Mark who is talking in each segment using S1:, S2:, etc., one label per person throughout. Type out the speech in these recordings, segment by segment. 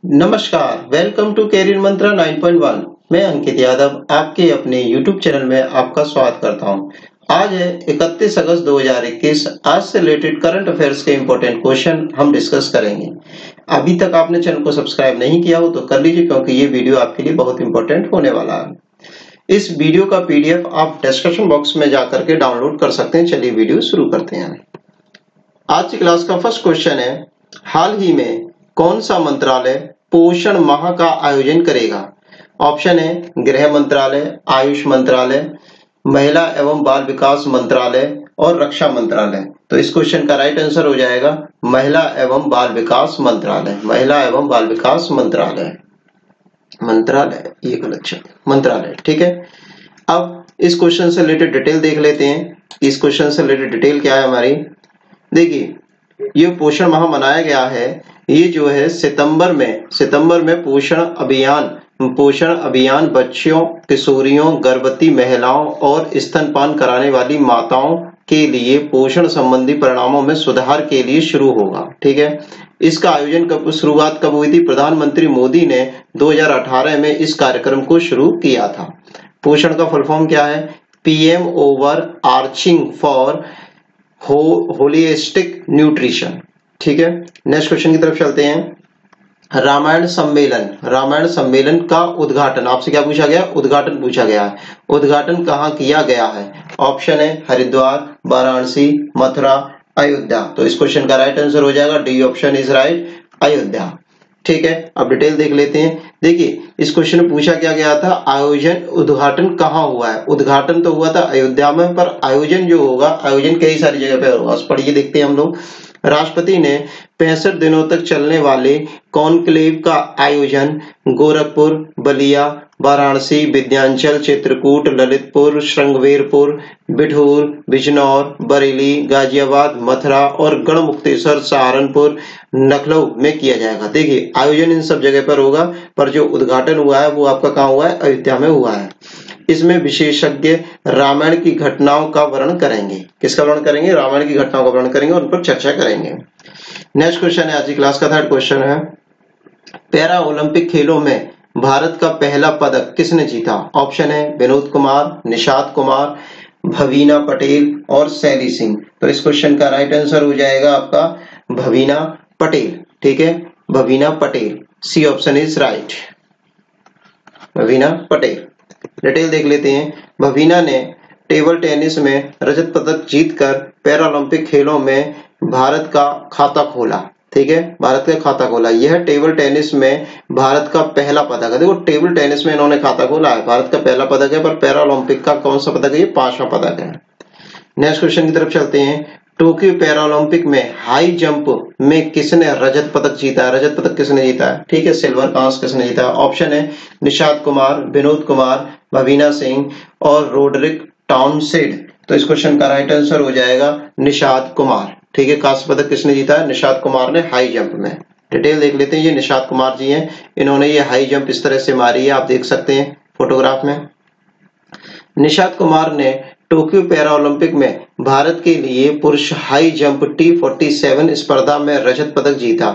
S1: नमस्कार, welcome to career मंत्रा 9.1। मैं अंकित यादव आपके अपने YouTube चैनल में आपका स्वागत करता हूं। आज है 31 अगस्त 2021। आज से रिलेटेड करंट अफेयर्स के इंपॉर्टेंट क्वेश्चन हम डिस्कस करेंगे। अभी तक आपने चैनल को सब्सक्राइब नहीं किया हो तो कर लीजिए, क्योंकि ये वीडियो आपके लिए बहुत इंपॉर्टेंट होने वाला है। इस वीडियो का PDF आप डिस्क्रिप्शन बॉक्स में जाकर के डाउनलोड कर सकते हैं। चलिए वीडियो शुरू करते हैं। आज की क्लास का फर्स्ट क्वेश्चन है, हाल ही में कौन सा मंत्रालय पोषण माह का आयोजन करेगा? ऑप्शन है गृह मंत्रालय, आयुष मंत्रालय, महिला एवं बाल विकास मंत्रालय और रक्षा मंत्रालय। तो इस क्वेश्चन का राइट आंसर हो जाएगा महिला एवं बाल विकास मंत्रालय। महिला एवं बाल विकास मंत्रालय, मंत्रालय ये गलत शब्द, मंत्रालय। ठीक है, अब इस क्वेश्चन से रिलेटेड डिटेल देख लेते हैं। इस क्वेश्चन से रिलेटेड डिटेल क्या है हमारी, देखिए ये पोषण माह मनाया गया है। ये जो है सितंबर में पोषण अभियान बच्चों, किशोरियों, गर्भवती महिलाओं और स्तनपान कराने वाली माताओं के लिए पोषण संबंधी परिणामों में सुधार के लिए शुरू होगा। ठीक है, इसका आयोजन शुरुआत कब हुई थी? प्रधानमंत्री मोदी ने 2018 में इस कार्यक्रम को शुरू किया था। पोषण का फुल फॉर्म क्या है? PM overarching for holistic nutrition. ठीक है, नेक्स्ट क्वेश्चन की तरफ चलते हैं। रामायण सम्मेलन का उद्घाटन आपसे क्या पूछा गया? उद्घाटन पूछा गया है। उद्घाटन कहाँ किया गया है? ऑप्शन है हरिद्वार, वाराणसी, मथुरा, अयोध्या। तो इस क्वेश्चन का राइट आंसर हो जाएगा D option is right, Ayodhya. ठीक है, अब डिटेल देख लेते हैं। देखिए इस क्वेश्चन में पूछा क्या गया था, उद्घाटन कहाँ हुआ है? उद्घाटन तो हुआ था अयोध्या में, पर आयोजन जो होगा, आयोजन कई सारी जगह पे होगा। उस पढ़िए देखते हैं हम लोग। राष्ट्रपति ने 65 दिनों तक चलने वाले कॉन्क्लेव का आयोजन गोरखपुर, बलिया, वाराणसी, विंध्याचल, चित्रकूट, ललितपुर, श्रृंगवेरपुर, बिठूर, बिजनौर, बरेली, गाजियाबाद, मथुरा और गढ़मुक्तेश्वर, सहारनपुर, लखनऊ में किया जाएगा। देखिए आयोजन इन सब जगह पर होगा, पर जो उद्घाटन हुआ है वो आपका कहाँ हुआ है? अयोध्या में हुआ है। इसमें विशेषज्ञ रामायण की घटनाओं का वर्णन करेंगे। किसका वर्णन करेंगे? रामायण की घटनाओं का वर्णन करेंगे, उन पर चर्चा करेंगे। नेक्स्ट क्वेश्चन है आज की क्लास का थर्ड क्वेश्चन है, पैरा ओलंपिक खेलों में भारत का पहला पदक किसने जीता? ऑप्शन है विनोद कुमार, निषाद कुमार, भवीना पटेल और शैली सिंह। तो इस क्वेश्चन का राइट आंसर हो जाएगा आपका भवीना पटेल। ठीक है, Bhavina Patel, C option is right, Bhavina Patel. Detail देख लेते हैं। भवीना ने टेबल टेनिस में रजत पदक जीतकर पैरालंपिक खेलों में भारत का खाता खोला। ठीक है, भारत का खाता खोला। यह टेबल टेनिस में भारत का पहला पदक है। देखो टेबल टेनिस में इन्होंने खाता खोला है, भारत का पहला पदक है, पर पैरालंपिक का कौन सा पदक है? ये 5वां पदक है। नेक्स्ट क्वेश्चन की तरफ चलते हैं। टोक्यो पैरालंपिक में हाई जंप में किसने रजत पदक जीता है? रजत पदक किसने जीता है? ठीक है, सिल्वर कांस्य किसने जीता है? ऑप्शन है निषाद कुमार, विनोद कुमार, भवीना सिंह और रोडरिक टाउनसेड। तो इस क्वेश्चन का राइट आंसर हो जाएगा निषाद कुमार। ठीक है, कांस्य पदक किसने जीता है? निषाद कुमार ने हाई जंप में। डिटेल देख लेते हैं। ये निषाद कुमार जी हैं, इन्होंने ये हाई जंप इस तरह से मारी है, आप देख सकते हैं फोटोग्राफ में। निषाद कुमार ने टोक्यो पैरालंपिक में भारत के लिए पुरुष हाई जंप T47 स्पर्धा में रजत पदक जीता।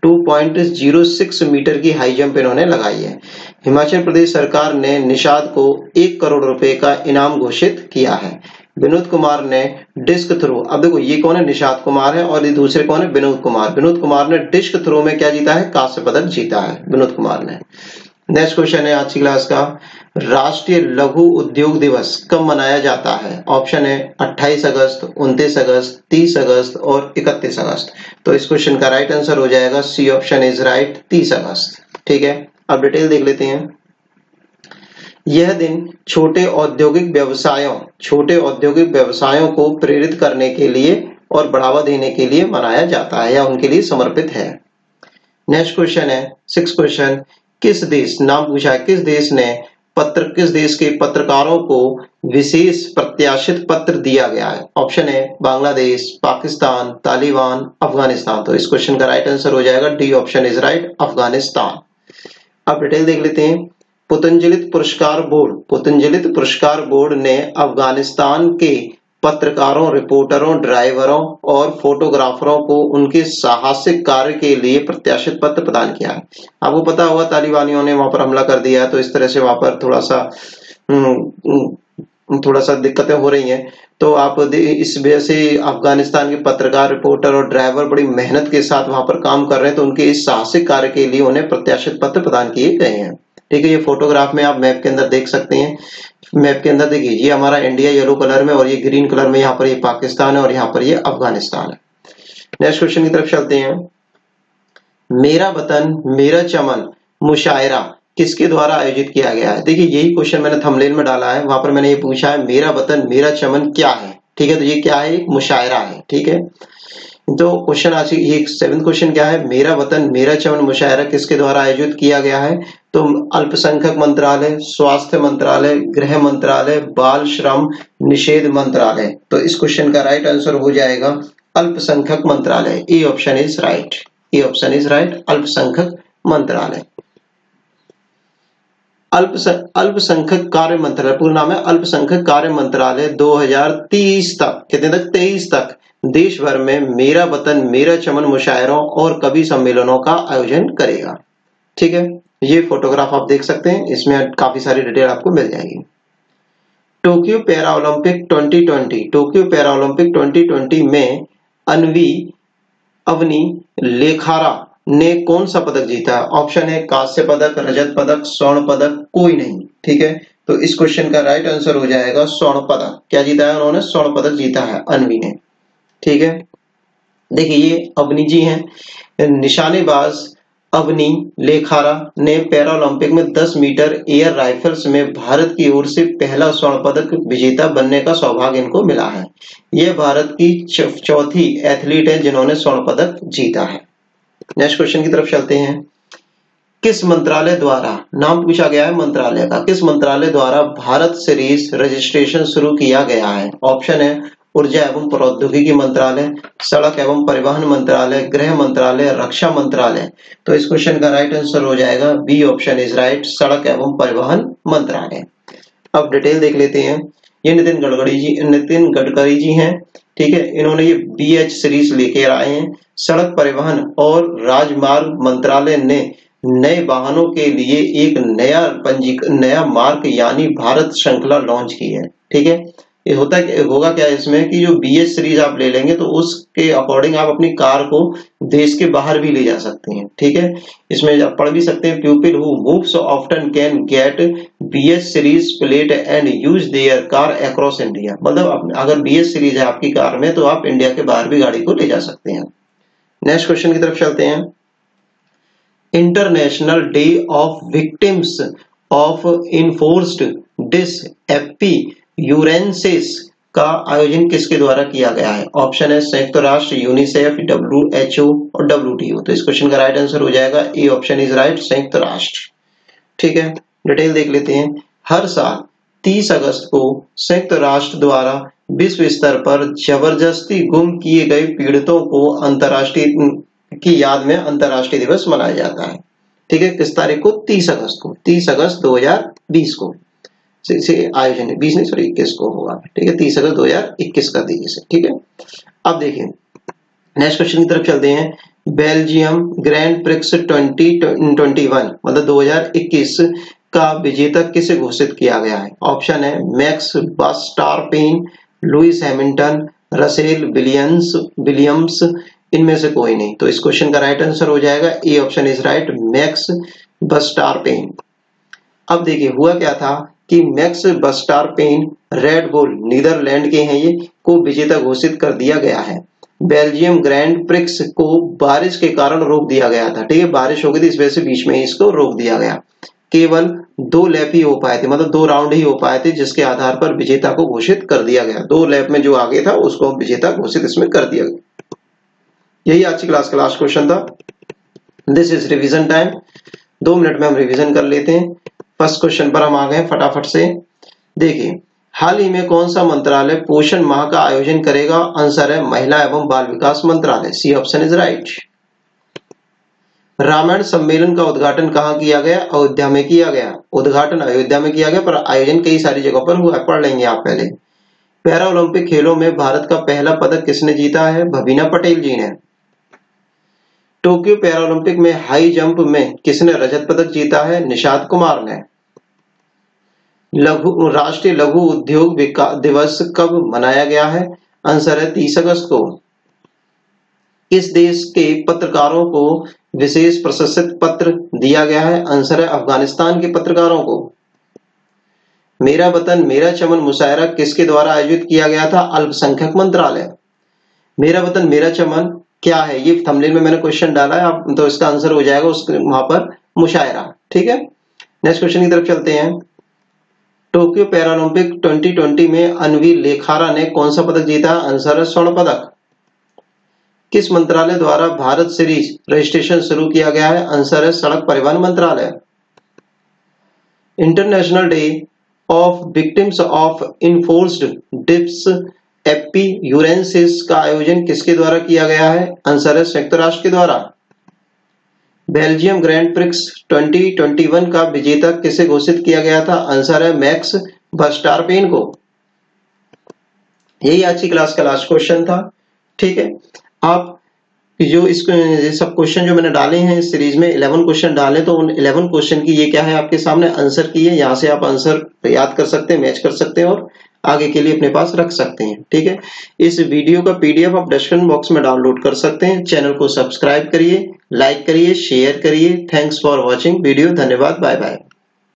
S1: 2.06 मीटर की हाई जंप इन्होंने लगाई है। हिमाचल प्रदेश सरकार ने निषाद को 1 करोड़ रुपए का इनाम घोषित किया है। विनोद कुमार ने डिस्क थ्रो, अब देखो ये कौन है? निषाद कुमार है, और ये दूसरे कौन है? विनोद कुमार। विनोद कुमार ने डिस्क थ्रो में क्या जीता है? कांस्य पदक जीता है विनोद कुमार ने। नेक्स्ट क्वेश्चन है आज की क्लास का, राष्ट्रीय लघु उद्योग दिवस कब मनाया जाता है? ऑप्शन है 28 अगस्त, 29 अगस्त, 30 अगस्त और 31 अगस्त। तो इस क्वेश्चन का राइट आंसर हो जाएगा सी ऑप्शन इज राइट, 30 अगस्त। ठीक है, अब डिटेल देख लेते हैं। यह दिन छोटे औद्योगिक व्यवसायों को प्रेरित करने के लिए और बढ़ावा देने के लिए मनाया जाता है, या उनके लिए समर्पित है। नेक्स्ट क्वेश्चन है 6 क्वेश्चन, किस देश, नाम पूछा है, किस देश के पत्रकारों को विशेष प्रत्याशित पत्र दिया गया है? ऑप्शन है बांग्लादेश, पाकिस्तान, तालिबान, अफगानिस्तान। तो इस क्वेश्चन का राइट आंसर हो जाएगा D option is right, Afghanistan. अब डिटेल देख लेते हैं। पुतंजलित पुरस्कार बोर्ड ने अफगानिस्तान के पत्रकारों, रिपोर्टरों, ड्राइवरों और फोटोग्राफरों को उनके साहसिक कार्य के लिए प्रत्याशित पत्र प्रदान किया है। आपको पता होगा तालिबानियों ने वहां पर हमला कर दिया, तो इस तरह से वहां पर थोड़ा सा दिक्कतें हो रही हैं। तो आप इस वजह से अफगानिस्तान के पत्रकार, रिपोर्टर और ड्राइवर बड़ी मेहनत के साथ वहां पर काम कर रहे हैं, तो उनके इस साहसिक कार्य के लिए उन्हें प्रत्याशित पत्र प्रदान किए गए हैं। ठीक है, ये फोटोग्राफ में आप मैप के अंदर देख सकते हैं। मैप के अंदर देखिए, ये हमारा इंडिया येलो कलर में और ये ग्रीन कलर में, यहाँ पर ये पाकिस्तान है और यहाँ पर ये अफगानिस्तान है। नेक्स्ट क्वेश्चन की तरफ चलते हैं। मेरा वतन मेरा चमन मुशायरा किसके द्वारा आयोजित किया गया है? देखिए, यही क्वेश्चन मैंने थंबनेल में डाला है, वहां पर मैंने ये पूछा है मेरा वतन मेरा चमन क्या है। ठीक है, तो ये क्या है? एक मुशायरा है। ठीक है, तो क्वेश्चन आज ये 7th क्वेश्चन क्या है? मेरा वतन मेरा चमन मुशायरा किसके द्वारा आयोजित किया गया है? तो अल्पसंख्यक मंत्रालय, स्वास्थ्य मंत्रालय, गृह मंत्रालय, बाल श्रम निषेध मंत्रालय। तो इस क्वेश्चन का राइट आंसर हो जाएगा अल्पसंख्यक मंत्रालय। A option is right. A option is right, अल्पसंख्यक मंत्रालय। अल्पसंख्यक कार्य मंत्रालय, पूरा नाम है अल्पसंख्यक कार्य मंत्रालय 2030 तक, कितने तक? 23 तक देश भर में मेरा वतन मेरा चमन मुशायरों और कवि सम्मेलनों का आयोजन करेगा। ठीक है, ये फोटोग्राफ आप देख सकते हैं, इसमें काफी सारी डिटेल आपको मिल जाएगी। Tokyo para Olympic 2020, Tokyo para Olympic 2020 में अवनी लेखारा ने कौन सा पदक जीता है? ऑप्शन है कांस्य पदक, रजत पदक, स्वर्ण पदक, कोई नहीं। ठीक है, तो इस क्वेश्चन का राइट आंसर हो जाएगा स्वर्ण पदक। क्या जीता है उन्होंने? स्वर्ण पदक जीता है अनवी ने। ठीक है, देखिए ये अवनी जी हैं, निशानेबाज अवनी लेखारा ने पैरा ओलंपिक में 10 मीटर एयर राइफल्स में भारत की ओर से पहला स्वर्ण पदक विजेता बनने का सौभाग्य इनको मिला है। यह भारत की चौथी एथलीट है जिन्होंने स्वर्ण पदक जीता है। नेक्स्ट क्वेश्चन की तरफ चलते हैं। किस मंत्रालय द्वारा, नाम पूछा गया है मंत्रालय का, किस मंत्रालय द्वारा भारत सीरीज रजिस्ट्रेशन शुरू किया गया है? ऑप्शन है ऊर्जा एवं प्रौद्योगिकी मंत्रालय, सड़क एवं परिवहन मंत्रालय, गृह मंत्रालय, रक्षा मंत्रालय। तो इस क्वेश्चन का राइट आंसर हो जाएगा बी ऑप्शन इज राइट, सड़क एवं परिवहन मंत्रालय। अब डिटेल देख लेते हैं। ये नितिन गडकरी जी हैं। ठीक है, इन्होंने ये BH सीरीज लेकर आए हैं। सड़क परिवहन और राजमार्ग मंत्रालय ने नए वाहनों के लिए एक नया मार्ग यानी भारत श्रृंखला लॉन्च की है। ठीक है, ये होगा क्या इसमें कि जो BH सीरीज आप ले लेंगे तो उसके अकॉर्डिंग आप अपनी कार को देश के बाहर भी ले जा सकते हैं। ठीक है, इसमें आप पढ़ भी सकते हैं people who moves often can get BH series plate and use their car across India. मतलब अगर BH सीरीज है आपकी कार में तो आप इंडिया के बाहर भी गाड़ी को ले जा सकते हैं। नेक्स्ट क्वेश्चन की तरफ चलते हैं। International day of victims of enforced disappearances का आयोजन किसके द्वारा किया गया है? ऑप्शन है संयुक्त राष्ट्र, यूनिसेफ, WHO और WTO। तो इस क्वेश्चन का राइट आंसर हो जाएगा ए ऑप्शन इज राइट, संयुक्त राष्ट्र। ठीक है, डिटेल देख लेते हैं। हर साल 30 अगस्त को संयुक्त राष्ट्र द्वारा विश्व स्तर पर जबरदस्ती गुम किए गए पीड़ितों को अंतर्राष्ट्रीय की याद में अंतर्राष्ट्रीय दिवस मनाया जाता है। ठीक है, किस तारीख को? 30 अगस्त को। 30 अगस्त 2020 को से आयोजन है, 20 नहीं सॉरी 21 को होगा। ठीक है, 30 अगस्त 2021 कर दीजिए इसे। ठीक है, अब देखिए नेक्स्ट क्वेश्चन की तरफ चलते हैं। बेल्जियम ग्रैंड प्रिक्स 2021 मतलब 2021 का विजेता किसे घोषित किया गया है? ऑप्शन है Max Verstappen, Lewis Hamilton, Russell Williams, इनमें से कोई नहीं। तो इस क्वेश्चन का राइट आंसर हो जाएगा A option is right, Max Verstappen. अब देखिए हुआ क्या था कि Max Verstappen Red Bull Netherland के हैं, ये को विजेता घोषित कर दिया गया है। बेल्जियम ग्रैंड प्रिक्स को बारिश के कारण रोक दिया गया था। ठीक है, बारिश हो गई थी, इस वजह से बीच में इसको रोक दिया गया। केवल 2 लैप ही हो पाए थे, मतलब 2 राउंड ही हो पाए थे, जिसके आधार पर विजेता को घोषित कर दिया गया। 2 लैप में जो आगे था उसको विजेता घोषित इसमें कर दिया गया। यही आज की क्लास का लास्ट क्वेश्चन था। This is revision time. 2 minute में हम रिवीजन कर लेते हैं। फर्स्ट क्वेश्चन पर हम आ गए फटाफट से। देखिए, हाल ही में कौन सा मंत्रालय पोषण माह का आयोजन करेगा? आंसर है महिला एवं बाल विकास मंत्रालय। C option is right. Ramayana सम्मेलन का उद्घाटन कहाँ किया गया? अयोध्या में किया गया। उद्घाटन अयोध्या में किया गया, पर आयोजन कई सारी जगहों पर हुआ, पढ़ लेंगे आप पहले। पैरा ओलंपिक खेलों में भारत का पहला पदक किसने जीता है? भवीना पटेल जी ने। टोक्यो पैरा ओलंपिक में हाई जंप में किसने रजत पदक जीता है? निषाद कुमार ने। राष्ट्रीय लघु उद्योग दिवस कब मनाया गया है? आंसर है 30 अगस्त को। किस देश के पत्रकारों को विशेष प्रशस्ति पत्र दिया गया है? आंसर है अफगानिस्तान के पत्रकारों को। मेरा वतन मेरा चमन मुशायरा किसके द्वारा आयोजित किया गया था? अल्पसंख्यक मंत्रालय। मेरा वतन मेरा चमन क्या है? ये थंबनेल में मैंने क्वेश्चन डाला है, आप तो इसका आंसर हो जाएगा उसके वहां पर मुशायरा। ठीक है, नेक्स्ट क्वेश्चन की तरफ चलते हैं। टोक्यो पैरालंपिक 2020 में अनवी लेखारा ने कौन सा पदक जीता? आंसर है स्वर्ण पदक। किस मंत्रालय द्वारा भारत सीरीज रजिस्ट्रेशन शुरू किया गया है? आंसर है सड़क परिवहन मंत्रालय। International day of victims of enforced disappearances का आयोजन किसके द्वारा किया गया है? आंसर है संयुक्त राष्ट्र के द्वारा। बेल्जियम ग्रैंड प्रिक्स 2021 का विजेता किसे घोषित किया गया था? आंसर है मैक्स वर्स्टापेन को। यही आज की क्लास का लास्ट क्वेश्चन था। ठीक है, आप जो इसको सब क्वेश्चन जो मैंने डाले हैं इस सीरीज में 11 क्वेश्चन डाले, तो उन 11 क्वेश्चन की ये क्या है आपके सामने आंसर की है। यहाँ से आप आंसर याद कर सकते हैं, मैच कर सकते हैं और आगे के लिए अपने पास रख सकते हैं। ठीक है, इस वीडियो का पीडीएफ आप डिस्क्रिप्शन बॉक्स में डाउनलोड कर सकते हैं। चैनल को सब्सक्राइब करिए, लाइक करिए, शेयर करिए। Thanks for watching video. धन्यवाद, बाय बाय।